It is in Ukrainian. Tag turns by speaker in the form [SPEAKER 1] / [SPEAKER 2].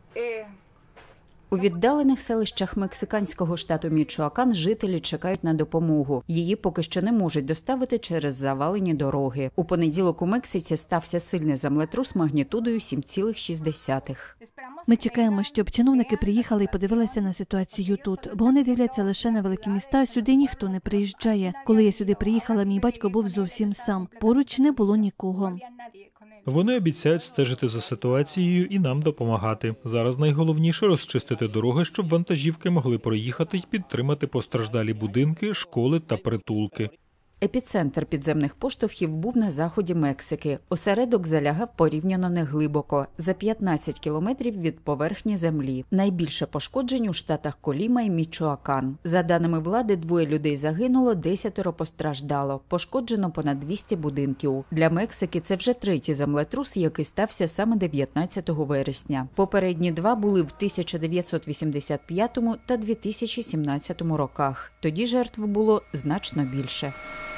[SPEAKER 1] У віддалених селищах мексиканського штату Мічоакан жителі чекають на допомогу. Її поки що не можуть доставити через завалені дороги. У понеділок у Мексиці стався сильний землетрус магнітудою 7,6.
[SPEAKER 2] Ми чекаємо, щоб чиновники приїхали і подивилися на ситуацію тут, бо вони дивляться лише на великі міста, сюди ніхто не приїжджає. Коли я сюди приїхала, мій батько був зовсім сам. Поруч не було нікого.
[SPEAKER 3] Вони обіцяють стежити за ситуацією і нам допомагати. Зараз найголовніше – розчистити дороги, щоб вантажівки могли проїхати й підтримати постраждалі будинки, школи та притулки.
[SPEAKER 1] Епіцентр підземних поштовхів був на заході Мексики. Осередок залягав порівняно неглибоко – за 15 кілометрів від поверхні землі. Найбільше пошкоджень у штатах Коліма і Мічоакан. За даними влади, 2 людей загинуло, 10 постраждало. Пошкоджено понад 200 будинків. Для Мексики це вже 3-й землетрус, який стався саме 19 вересня. Попередні 2 були в 1985 та 2017 роках. Тоді жертв було значно більше.